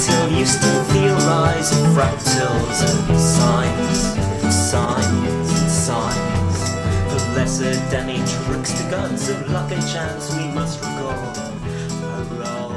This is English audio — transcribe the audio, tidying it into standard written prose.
till you still theorize fractals and signs. The lesser demi tricks to guns of luck and chance we must recall.